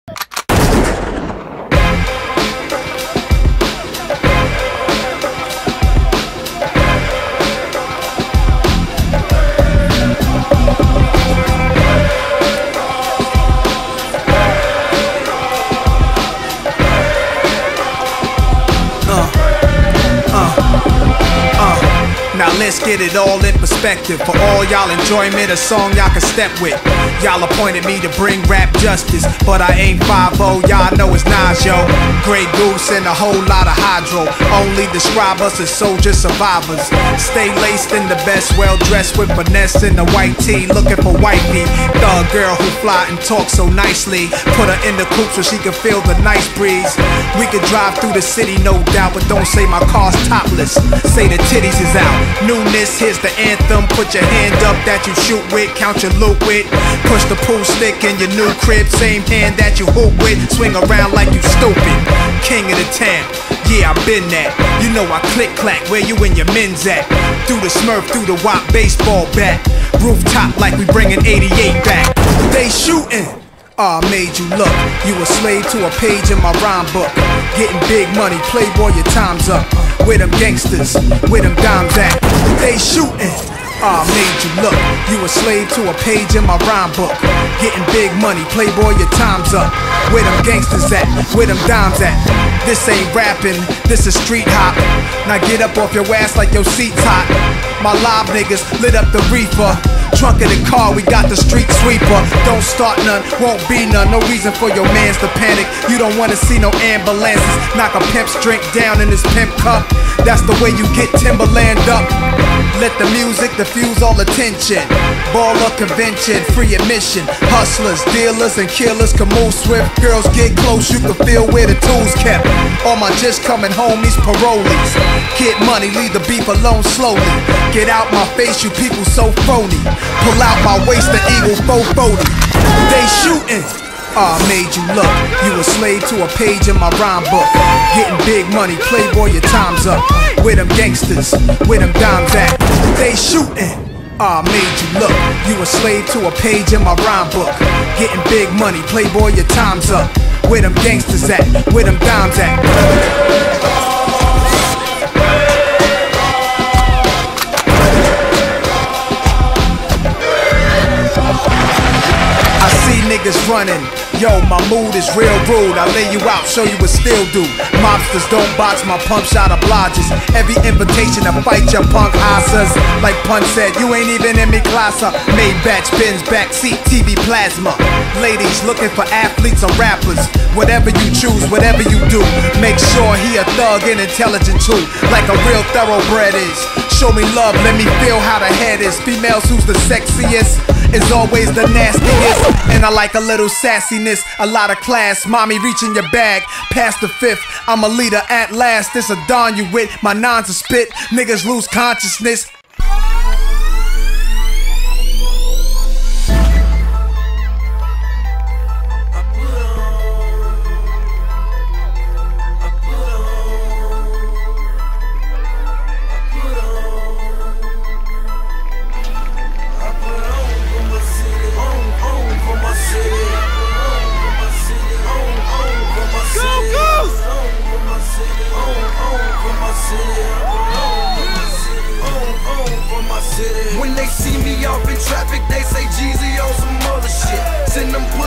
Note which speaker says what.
Speaker 1: Now let's get it all in perspective. For all y'all enjoyment, a song y'all can step with. Y'all appointed me to bring rap justice, but I ain't 5-0, y'all know it's Nas, yo. Grey Goose and a whole lot of hydro only describe us as soldier survivors. Stay laced in the best, well dressed with finesse in the white tee, looking for wifey. Thug girl who fly and talk so nicely. Put her in the coupe so she can feel the nice breeze. We could drive through the city, no doubt, but don't say my car's topless. Say the titties is out. Newness, here's the anthem. Put your hand up that you shoot with, count your loot with. Push the pool stick in your new crib, same hand that you hoop with. Swing around like you stupid. King of the town, yeah, I been that. You know I click clack, where you and your men's at? Through the Smurf, through the WAP baseball bat. Rooftop like we bringing 88 back. They shooting. I made you look. You a slave to a page in my rhyme book. Getting big money, playboy, your time's up. Where them gangsters, where them dimes at? They shooting. I made you look. You a slave to a page in my rhyme book. Getting big money, playboy, your time's up. Where them gangsters at? Where them dimes at? This ain't rapping, this is street hop. Now get up off your ass like your seat's hot. My live niggas lit up the reefer. Trunk of the car, we got the street sweeper. Don't start none, won't be none. No reason for your mans to panic. You don't wanna see no ambulances. Knock a pimp's drink down in his pimp cup. That's the way you get Timberland up. Let the music diffuse all attention. Baller convention, free admission. Hustlers, dealers, and killers can move swift. Girls get close, you can feel where the tools kept. All my just coming homies, parolees. Get money, leave the beef alone slowly. Get out my face, you people so phony. Pull out my waist, the eagle 440. They shooting. I made you look. You a slave to a page in my rhyme book. Getting big money, playboy, your time's up. Where them gangsters, where them dimes at? They shooting. I made you look. You a slave to a page in my rhyme book. Getting big money, playboy, your time's up. Where them gangsters at? Where them dimes at? Niggas running, yo, my mood is real rude. I lay you out, show you what still do. Mobsters don't box my pump shot obliges. Every invitation to fight your punk asses. Like Pun said, you ain't even in me class. Made batch bins, backseat, TV plasma. Ladies looking for athletes or rappers. Whatever you choose, whatever you do, make sure he a thug and intelligent too. Like a real thoroughbred is. Show me love, let me feel how the head is. Females who's the sexiest is always the nastiest. And I like a little sassiness, a lot of class. Mommy reaching your bag, past the fifth. I'm a leader at last, this a dawn you with. My nines are spit, niggas lose consciousness.